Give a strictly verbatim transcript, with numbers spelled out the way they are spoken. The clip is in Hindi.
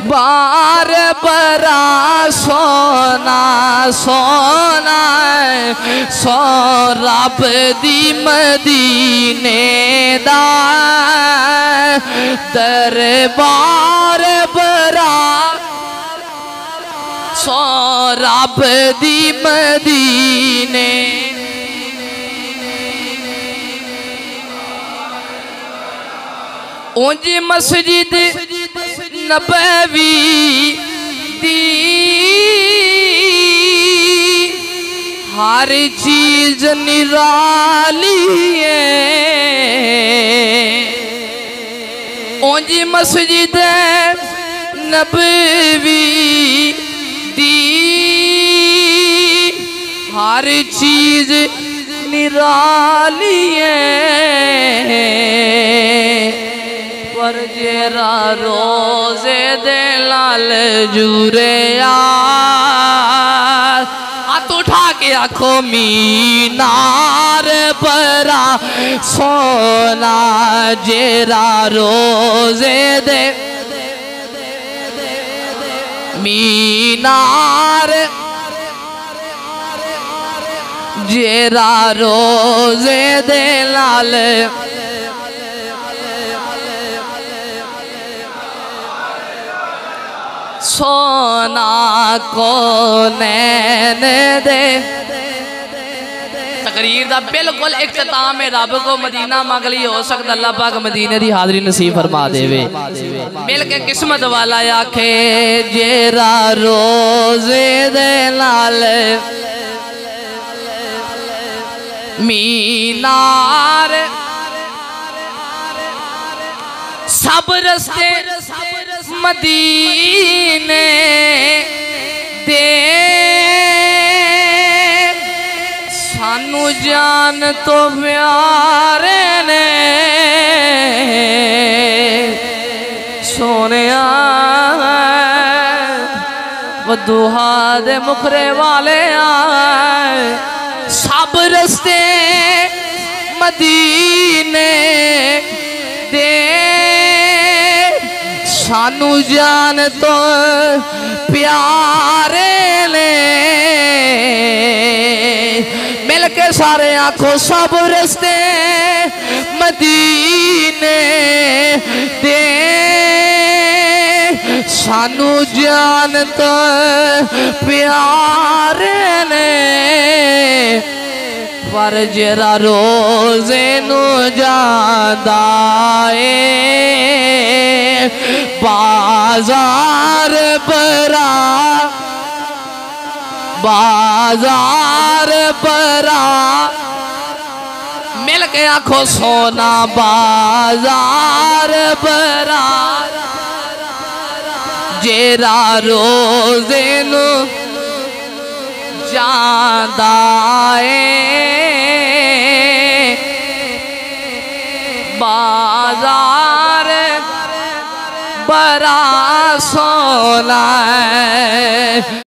बार बरा सोना सोना सो रब दी मदीने दा दरबार बरा सो रब दी मदीने उंज मस्जिद नबवी दी हर चीज निराली है। उंज मस्जिद नबवी दी हर चीज निराली है। पर जेरा रोजे दे लाल जूरे यार हाथ उठा के आखो मीनार बरा सोना जेरा रोजे दे मीनार जेरा रोजे दे लाल सोना को नैन दे। तकरीर दा बिल्कुल इख्तिताम है। रब को मदीना मंग ली हो सकता अल्लाह पाक मदीने दी हाजरी नसीब फरमा देवे। मिल के किस्मत वाला आखे जेरा रोजे दे नाल मीनार सब रस्ते मदीने दे सानू जान तो प्यारे ने सोने वदुहा दे मुखरे वाले आए सब रस्ते मदीने दे सानू जान तो प्यारे ले। मिल के सारे आंखों सब रस्ते मदीने दे सानू जान तो प्यारे ले। पर जरा रोजे नू जादा ए बाजार बरा बाजार बरा मिल के आखो सोना बाजार बरा जेरा रोजे नू जादा बाजार बरा सोना है।